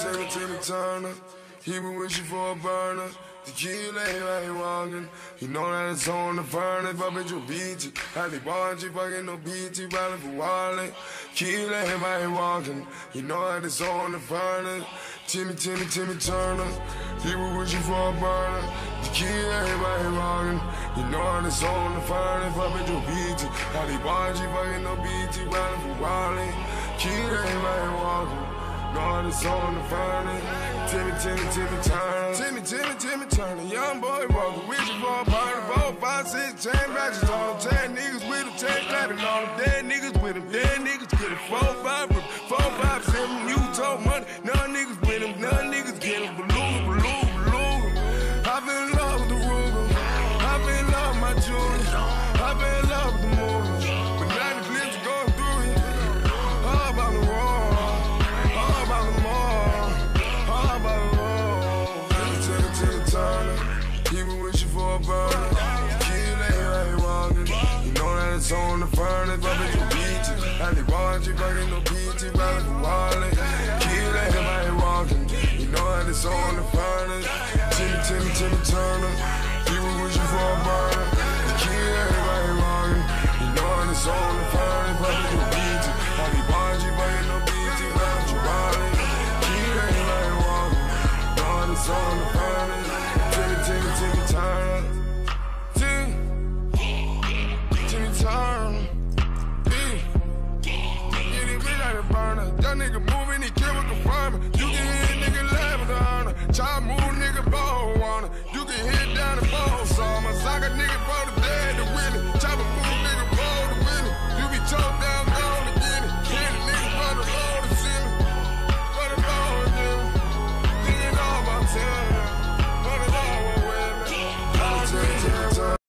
Timmy Turner. He been wishing for a burner. Tequila, ain't walking. He know that it's on the furnace. But bitch, you beat it. Had they want you, fucking no BT, riding for wallet. Tequila, ain't walking. He know that it's on the furnace. Timmy Turner. He been wishing for a burner. Tequila, ain't walking. He know that it's on the furnace. But bitch, you beat it. Had they want you, fucking no BT, riding for wallet. Tequila, ain't walking. Know it's on the furnace. Timmy Turner. Timmy Turner. Young boy walking with you for a burner. 4, 5, 6, 10 ratchets on him. 10 niggas with him, 10 clapping on him. Dead niggas with him, dead niggas get him. 4, 5, 7, you talk money. None niggas with him, none niggas get him. Beluga. I been in love with the Ruger. I been in love with my jewelry. I been in love with the movie. But now the clips are going through it. All about the wall. All about the mall. All about the road. Timmy Turner. He been wishing for a burner. Kid ain't walking. You know that it's on the furnace. But bitch, you beat it. And they want you fucking no BT. Riding for wallet. Kid ain't walking. You know that it's on the furnace. Timmy Turner. He been wishing for a burner. Kid ain't walking. You know that it's on the furnace. But bitch, you beat it. And they want you fucking no BT. Riding for wallet. Kid ain't walking. You know that it's on the furnace. Timmy Turner. Timmy Turner. Yeah, this bitch like a burner. That nigga moving, he kill with confirming. You can hear a nigga laugh with the honor. Child move.